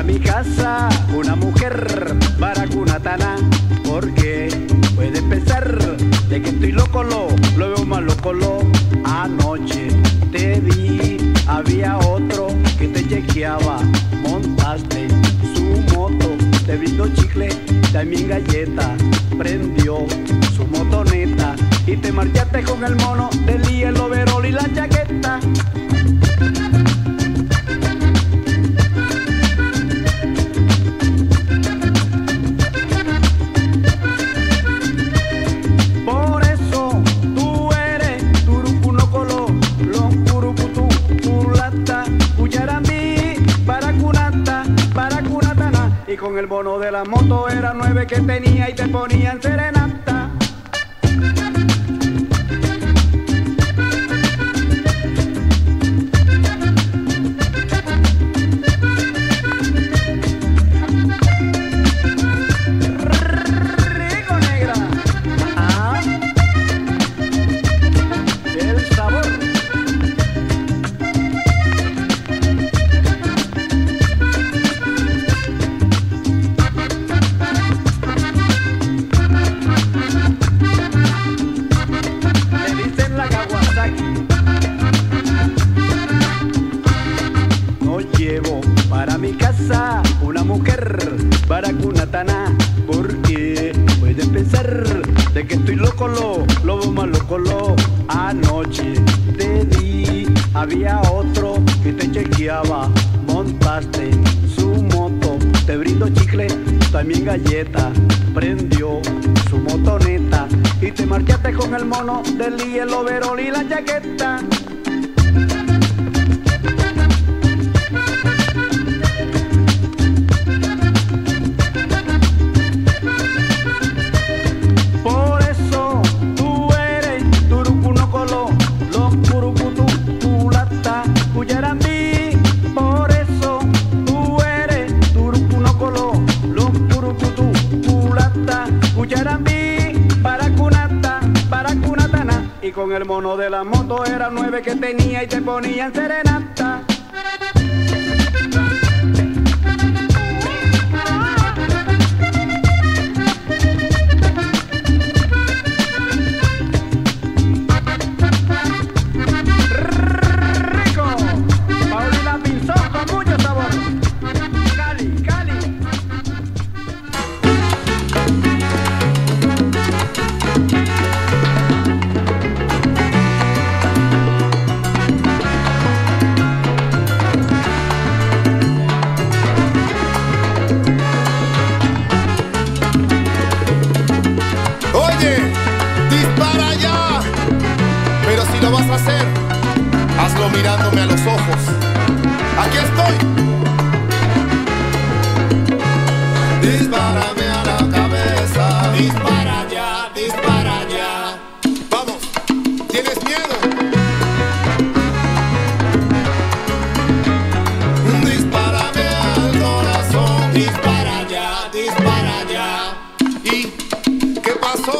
mi casa una mujer baracunatana, porque puede pensar de que estoy loco, lo veo más loco, anoche te vi, había otro que te chequeaba, montaste su moto, te brindó chicle, también galleta, prendió su motoneta y te marchaste con el mono del día, el overol y la chaqueta. Por eso tú eres turucunocolo, loncurucutú, culata, cucharambi, baracunata, baracunatana. Y con el bono de la moto era 9 que tenía y te ponían serenata. Llevo para mi casa una mujer baracunatana, porque pueden pensar de que estoy loco, lo veo más loco, anoche te vi, había otro que te chequeaba, montaste su moto, te brindó chicle, también galleta, prendió su motoneta y te marchaste con el mono del día, el overol y la chaqueta. Por eso tú eres turucunocolo, loncurucutú, culata, cucharambi, baracunata, baracunatana. Y con el mono de la moto era 9 que tenía y te ponían serenata. Dispara ya, pero si lo vas a hacer, hazlo mirándome a los ojos. Aquí estoy. Dispárame a la cabeza. Dispara ya, dispara ya. Vamos, ¿tienes miedo? Dispárame al corazón. Dispara ya, dispara ya. ¿Y qué pasó?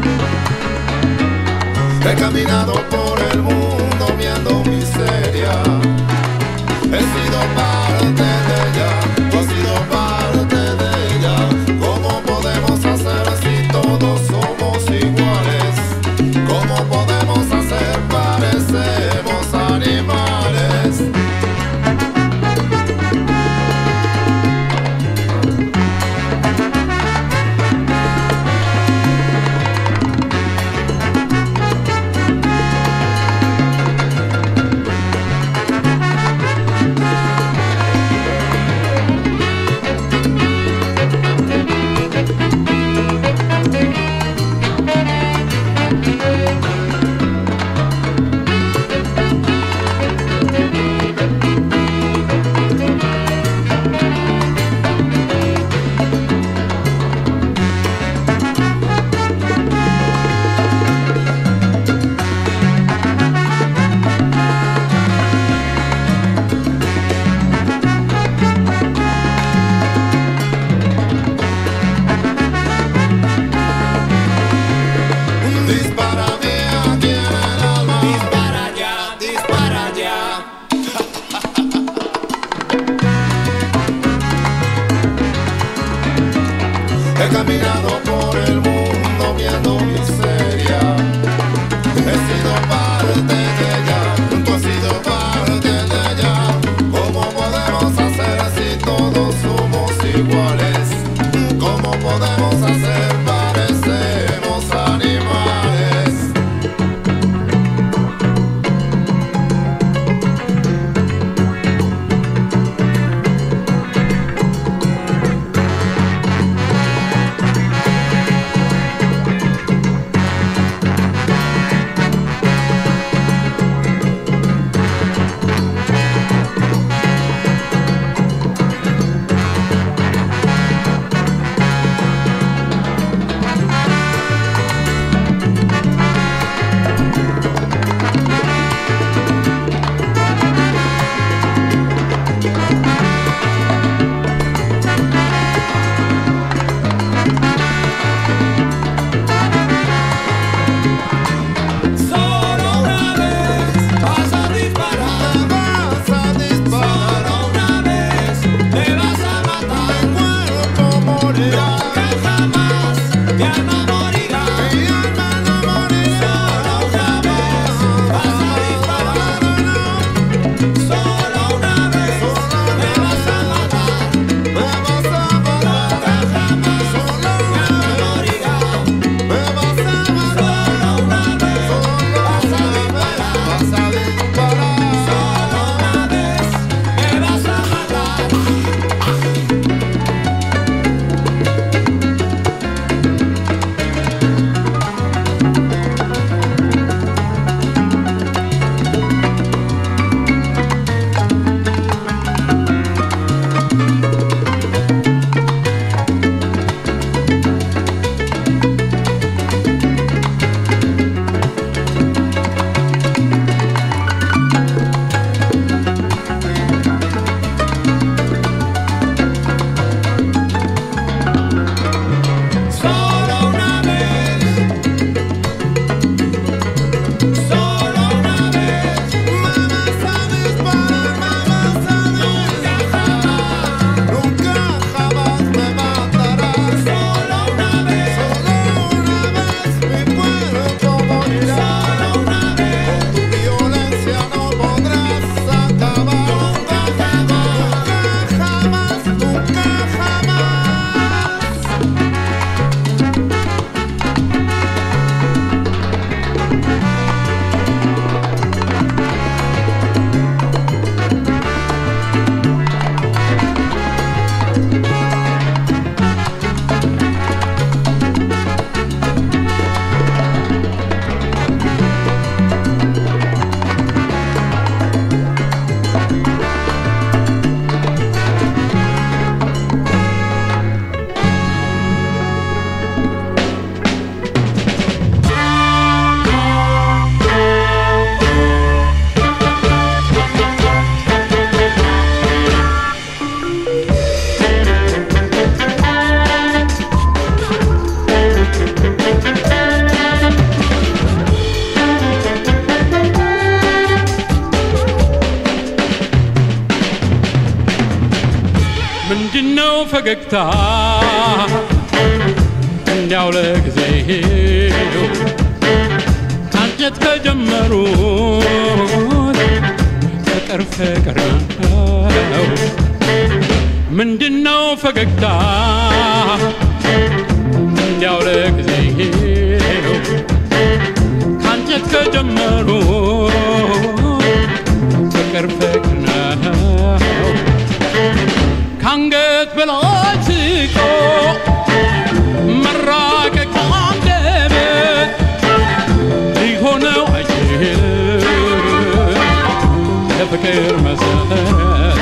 He caminado por el mundo viendo miseria. He caminado por el mundo viendo miseria. He sido parte de ella, tú has sido parte de ella. ¿Cómo podemos hacer si todos somos iguales? ¿Cómo podemos hacer? Parecemos animales. ምንድነው ፈገግታ እንዲያው ለጊዜው አንጀት ከጀመሩት ፍቅር ፍቅር ነው ምንድነው ፈገግታ እንዲያው ለጊዜው አንጀት ከጀመሩት ፍቅር ፍቅር ነው አንገት በላይ ስቆ መራቀቅ አንደበት ሊሆነው አይችልም የፍቅር መሰረት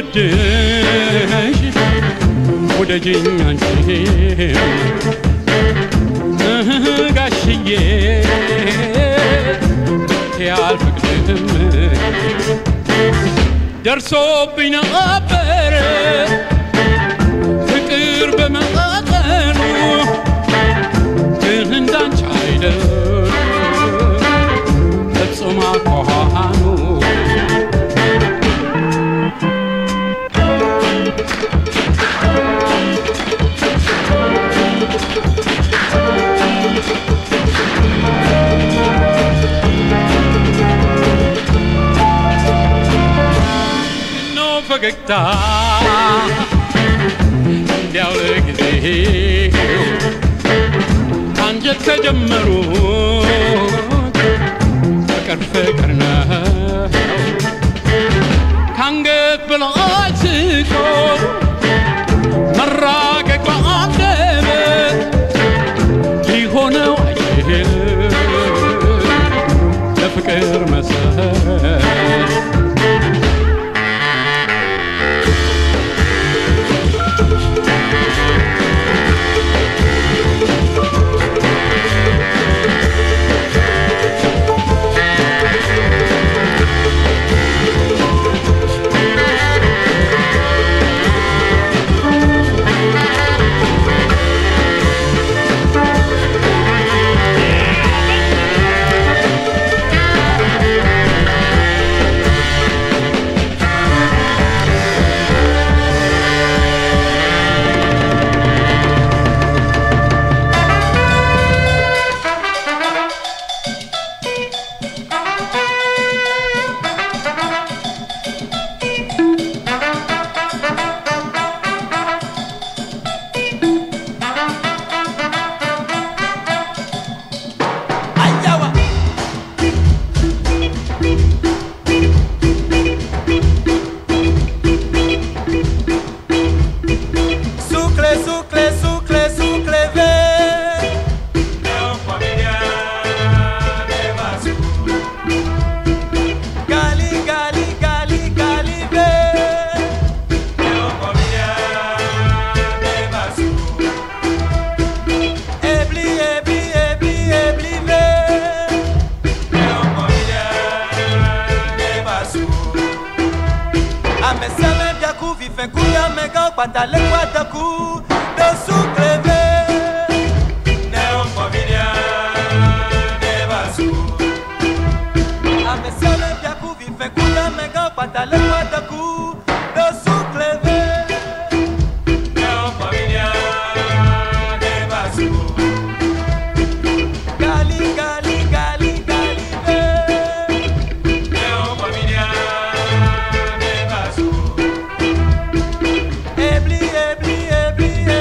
ልውደድሽ ውደጅኝ አንቺም ጋሽዬ ያልፈቅድም ደርሶብኝ ነበር ፍቅር በመጠኑ ግን እንዳንቺ አይደል ፍጹም አኳኋኑ ፈገግታ እንዲያው ለጊዜው አንጀት ከጀመሩት ፍቅር ፍቅር ነው ከአንገት በላይ ስቆ መራቀቅ በአንደበት ሊሆነው አይችልም ለፍቅር መሰረት Pantale guatacu de sucre Neon familia de basu Amesale yaku vive kuya mega pantale guatacu de sucre Neon familia de basu Gali gali gali gali Neon familia de basu Ebli, ebli, ebli, ebli.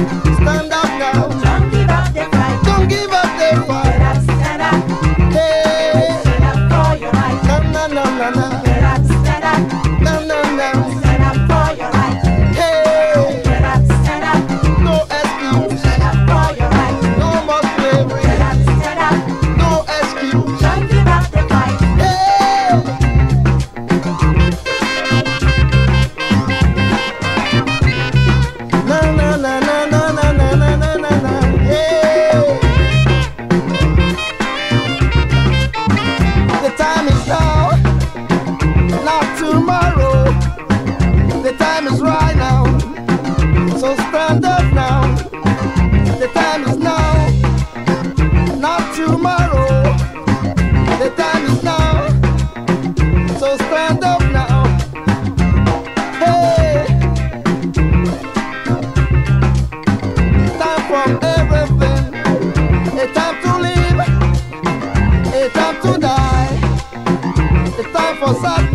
Stand up now. Don't give up the fight. Don't give up the Get fight. up, stand up. Hey. Stand up for your right. Na na na na na. Get up, stand up. Na na na. Stand up for your right. Hey. Get up, stand up. No excuse. Stand up for your right. No more slavery. Get up, stand up. No excuse. Don't give up the fight. Hey. Na na na na na na na na na na na. Hey. The time is now, not tomorrow. The time is right now, so stand up now. The time is now, not tomorrow. The time is now, so stand up now. Hey, time for everything. A time to live, a time to die. A time for sadness.